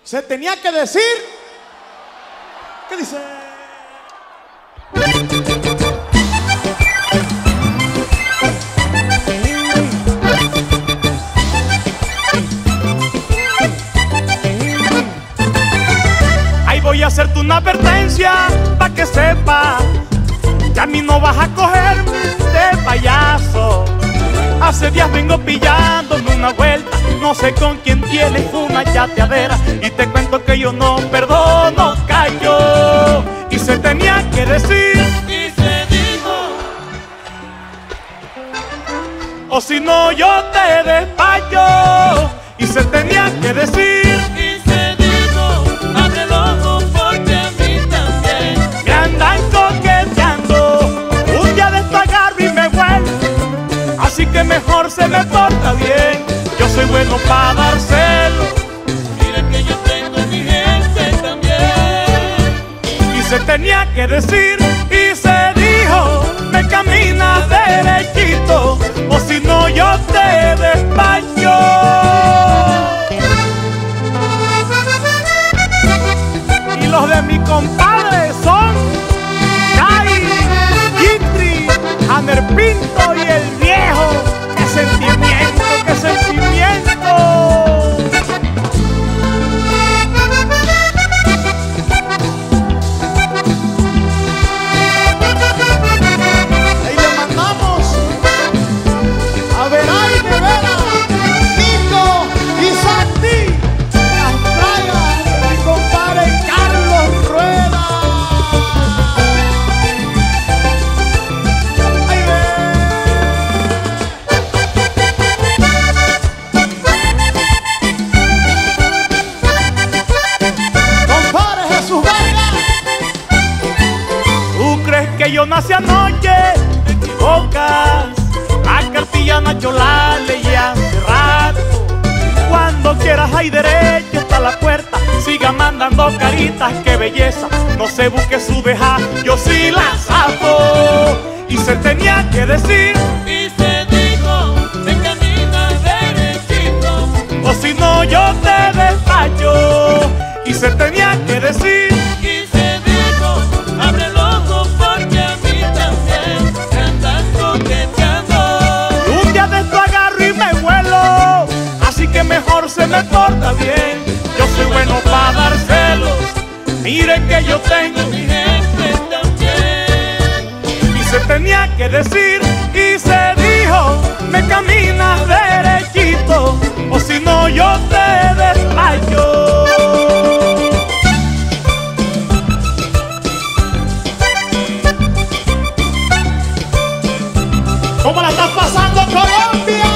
Se tenía que decir. ¿Qué dice? Ahí voy a hacerte una advertencia para que sepa que a mí no vas a cogerme de payaso. Hace días vengo pillándome una vuelta, no sé con quién tienes una chateadera, y te cuento que yo no perdono, callo. Y se tenía que decir, y se dijo, o si no yo te despacho. Y se tenía que decir, y se dijo, abre el ojo porque a mí también me andan coqueteando. Un día de esto agarro y me vuelvo, así que mejor se me porta bien. Yo soy bueno para dárselo, mira que yo tengo mi gente también. Y se tenía que decir, y se dijo, me caminas derechito, o si no yo te despacho. Y los de mi compadre son Kai, Gitri, Aner Pinto y el viejo. ¡Qué sentimiento, qué sentimiento! Ahí le mandamos a Veray de Vera, Nico y Santi, las playas de mi compadre Carlos Rueda. Ahí ve. Compadre Jesús Vargas. ¿Tú crees que yo nací anoche? Te equivocas. La cartilla Nacho la leí hace rato. Cuando quieras hay derecho, está la puerta. Siga mandando caritas, qué belleza. No se busque su deja, yo sí la saco. Y se tenía que decir, y se dijo, me caminas derechito, o si no yo te despacho. Y se tenía que decir, y se dijo, abre el ojo porque a mí también me andan coqueteando. Un día de esto agarro y me vuelo, así que mejor se me porta bien. Yo soy bueno para dar celos, miren que yo tengo mi gente también. Y se tenía que decir, y se dijo, me caminas derechito, o si no yo te despacho. ¿Cómo la estás pasando, Colombia?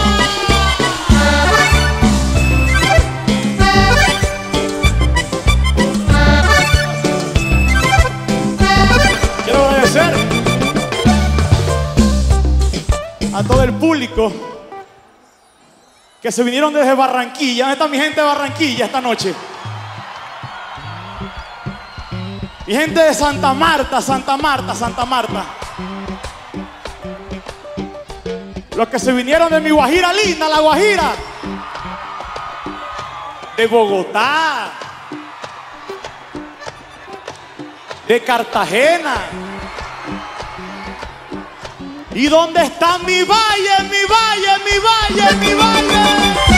Quiero agradecer a todo el público que se vinieron desde Barranquilla. ¿Dónde está mi gente de Barranquilla esta noche? Mi gente de Santa Marta, Santa Marta, Santa Marta. Los que se vinieron de mi Guajira linda, la Guajira. De Bogotá. De Cartagena. ¿Y dónde está mi valle, mi valle, mi valle, mi valle?